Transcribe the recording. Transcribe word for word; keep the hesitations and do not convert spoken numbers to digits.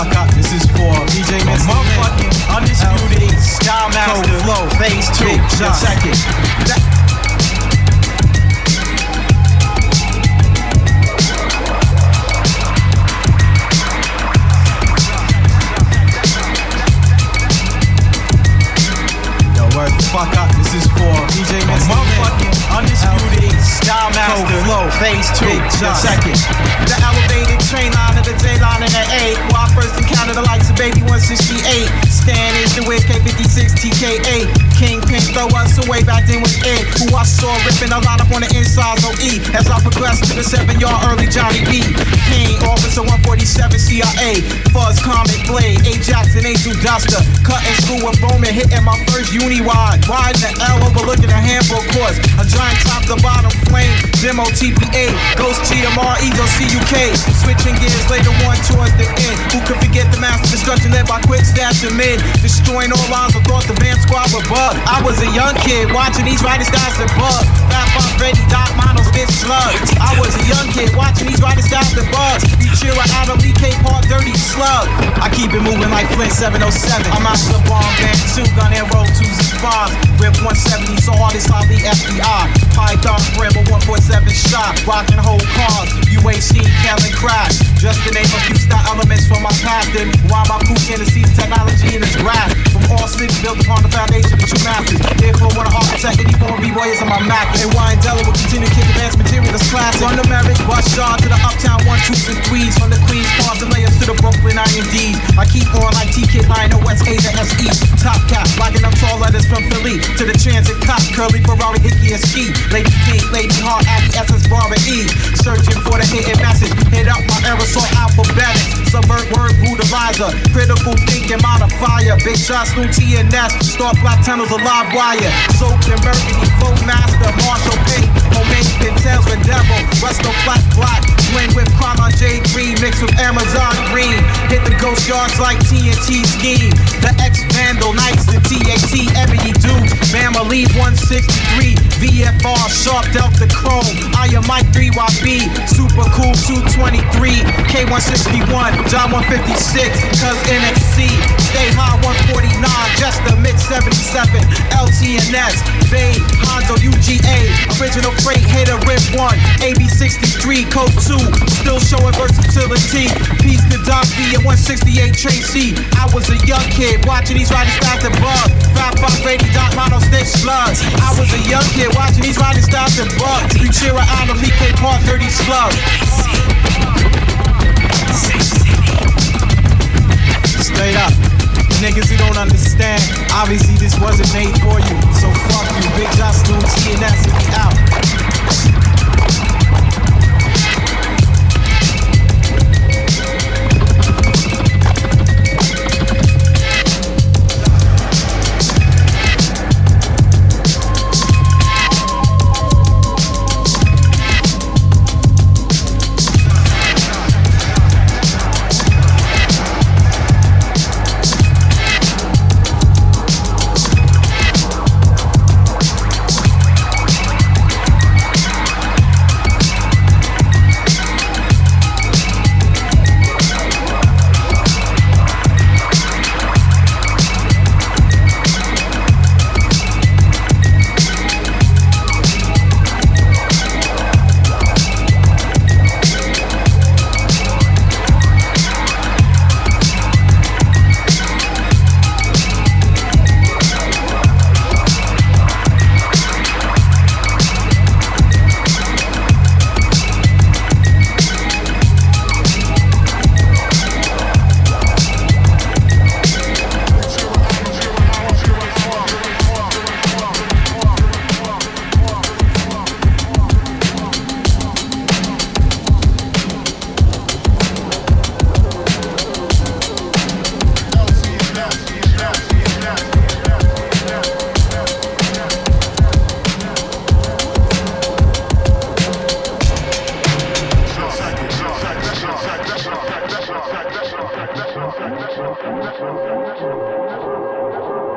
fuck up. This is for D J Mister Motherfucking Undisputed Skymaster Flow Phase two. Check it. Word the fuck up, this is for D J Mister Motherfucking Undisputed Skymaster Flow Phase two. Check it. The elevated train line of the J line in the A. Where I first encountered the likes of Baby one sixty-eight. Stan is the with K fifty-six T K A. Kingpin throw us away back then with Ed, who I saw ripping a line up on the inside of E. As I progressed to the seven yard early Johnny B. Kane, Officer one forty-seven C I A. Fuzz, Comet, Blade, A Jackson, Angel Duster. Cutting school with Roman, hitting my first uni wide. Wide in the L, overlooking a handbook course. A giant top to bottom flame. Demo T P A. Ghost G M R, Ezo C U K. Switching gears later on towards the end. Who could forget the massive destruction led by Quick Stash and Mid? Destroying all lines of thought the Van Squad were bug. I was a young kid watching these riding styles that bug. Fat Bob, Freddy, Doc, Mono, Spit, Slug. I was a young kid watching these riding styles that bug. Futura, Adam, Lee K, Park, Dirty, Slug. I keep it moving like Flint seven oh seven. I'm out the bomb band, two gun and roll twos and fives. Rip one seventy, so hard it's all the F B I. Python, Bramble, one forty-seven shot. Rockin' whole cars, U A C, Kellen Crash. Just to name a few style elements from my past. Then while my poop intercedes technology in its grasp. From all cities built upon the foundation of true masters. Therefore, when I architect any form of B-boy is on my Mac. And Wyandotte will continue to kick advanced material that's classic. From the Merrick, bus yard to the uptown one, twos and threes. From the Queens, Park, the layers to the Brooklyn I N Ds. I keep on like T K Lion, West Asia, S E. Top cap, locking up tall letters from Philly to the transit cop, Curly, Ferrari, Hickey, and Ski. Lady Pink, Lady Heart, Abby, Essence, Barbara E. Searching for the hidden message. Hit up my aerosol alphabetic. Subvert word brutalizer. Critical thinking modifier. Big shots, new T and S. Star black tunnels, a live wire. Soaked in burgundy, flow master, Marshall Pink. Homemade Pintels with Devil. Resto flat black. Blend with Chronon J three. Mixed with Amazon green. Hit the ghost yards like T N T scheme. The X Vandal, Knights, the T A T, Ebony Dudes. Bama Lead one sixty-three. V F R, Sharp Delta Chrome. I am Mike three Y B. Super Cool two twenty-three. K one sixty-one. John one fifty-six. Cuz N X C. Stay High one forty-nine. Just the Mix seventy-seven. L T N S. Bay, Honzo, U G A. Original Freight, Hitter, Rip one. A B sixty-three. Code two. Still showing versatility. Peace to Doc B at one sixty-eight Tracy. I was a young kid watching these riding styles that bug. Fat Bob, Brady, Doc, Mono, Stitch, Slug. I was a young kid watching these riding styles that bug. Futura, Adam, Lee K, Park, Dirty, Slug. Straight up. Niggas who don't understand, obviously this wasn't made for you. So fuck you, Big Josh, Loon, T and S, and we out. That's